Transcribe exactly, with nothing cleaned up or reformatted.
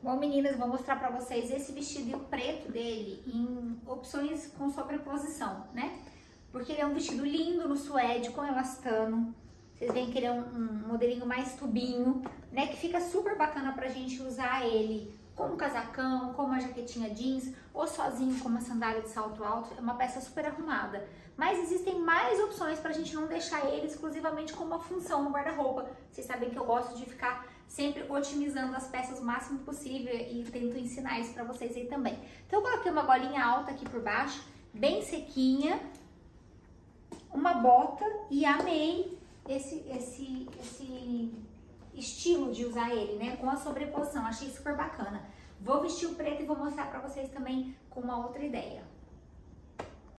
Bom, meninas, vou mostrar pra vocês esse vestido preto dele em opções com sobreposição, né? Porque ele é um vestido lindo no suede, com elastano. Vocês veem que ele é um, um modelinho mais tubinho, né? Que fica super bacana pra gente usar ele como casacão, como uma jaquetinha jeans, ou sozinho com uma sandália de salto alto. É uma peça super arrumada. Mas existem mais opções pra gente não deixar ele exclusivamente como uma função no guarda-roupa. Vocês sabem que eu gosto de ficar sempre otimizando as peças o máximo possível e tento ensinar isso pra vocês aí também. Então eu coloquei uma golinha alta aqui por baixo, bem sequinha, uma bota e amei esse, esse, esse estilo de usar ele, né? Com a sobreposição, achei super bacana. Vou vestir o preto e vou mostrar pra vocês também com uma outra ideia.